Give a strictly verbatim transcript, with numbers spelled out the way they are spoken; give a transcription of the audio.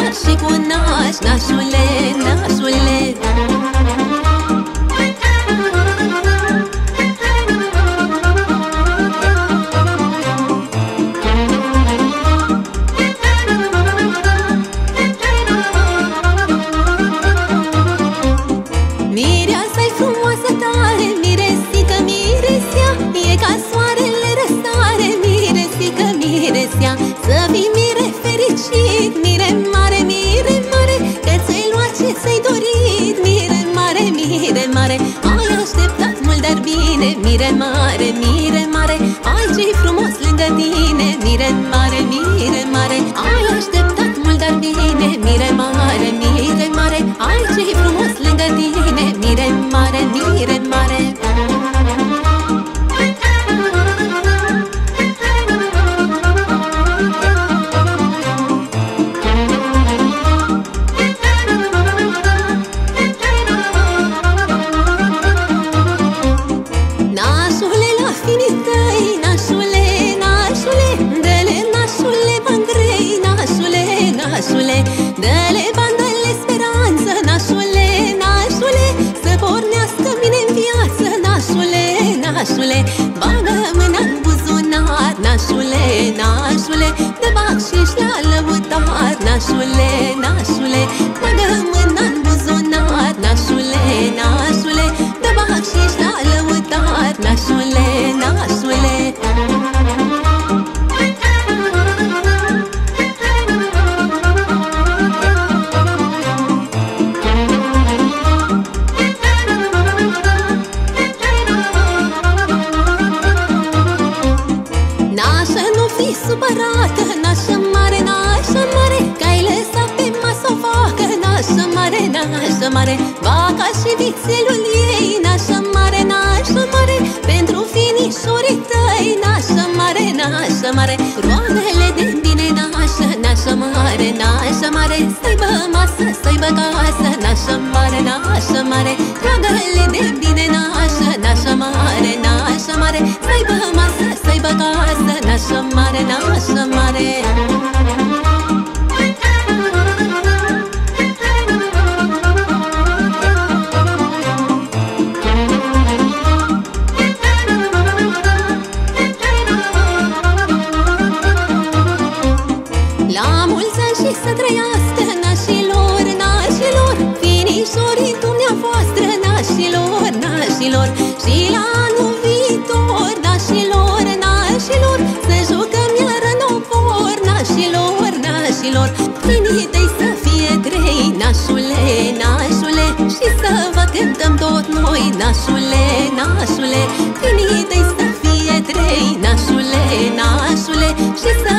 naș și cu naș, nașule, nașule. Mireasa-i frumoasă tare, miresică, miresea, e ca soarele răsare, miresică, miresea. Să fii mire fericit, mire mare, mire mare, că ți-ai luat ce ți-ai dorit, mire mare, mire mare. Ai așteptat mult, dar bine, mire mare, mire mare. Ai ce-i frumos lângă tine, mire mare, mire mare. Ai așteptat mult, dar bine, mire mare, mire mare. Ai ce-i frumos lângă tine, mire mare, mire mare. Nașule, la finii tăi, nașule, nașule, dă-le, nașule, bani grei, nașule, nașule, dă-le bani, dă-le speranță, nașule, nașule, să pornească bine în viață, nașule, nașule. Bagă mâna în buzunar, nașule, nașule, dă bacșiș la lăutar, nașule, nașule. Bagă mâna în buzunar, nașule, nașule, dă bacșiș la lăutar, nașule, nașule. Nașă, nu fi supărată, nașă mare, nașă mare, că ai lăsat pe masă o vacă, nașă mare, nașă mare. Vaca și vițelul ei, nașă mare, nașă mare, pentru finișorii tăi, nașă mare, nașă mare. Roagă-le de bine, nașă, nașă mare, nașă mare, să-aibă masă, să-aibă casă, nașă mare, nașă mare. Roagă-le de bine, nașă, nașă mare, nașă mare, să-aibă masă, să-aibă casă, nașă mare, nașă mare. La mulți ani și să trăiască, nașilor, nașilor, finișorii dumneavoastră, nașilor, nașilor. Și la anul viitor, nașilor, nașilor, să jucăm iară nopor, nașilor, nașilor. Finii tăi să fie trei, nașule, nașule, și să vă cântăm tot noi, nașule, nașule. Finii tăi să fie trei, nașule, nașule, și să